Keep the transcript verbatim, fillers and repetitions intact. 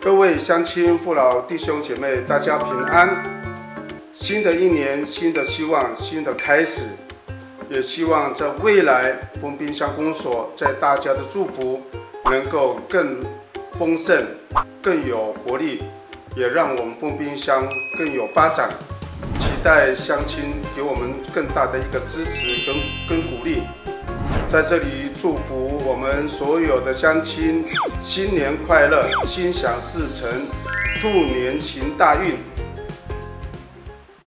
各位乡亲父老弟兄姐妹，大家平安。新的一年，新的希望，新的开始，也希望在未来丰滨乡公所在大家的祝福能够更丰盛、更有活力，也让我们丰滨乡更有发展。期待乡亲给我们更大的一个支持跟跟鼓励。在这里祝福我们所有的乡亲新年快乐，心想事成，兔年行大运。